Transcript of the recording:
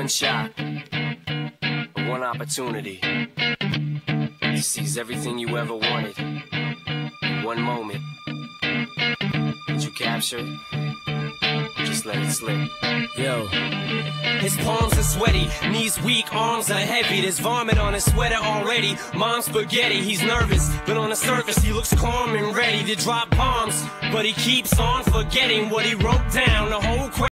one shot, one opportunity to seize everything you ever wanted in one moment. Did you capture it? Or just let it slip? Yo. His palms are sweaty, knees weak, arms are heavy. There's vomit on his sweater already. Mom's spaghetti, he's nervous, but on the surface he looks calm and ready to drop bombs. But he keeps on forgetting what he wrote down. The whole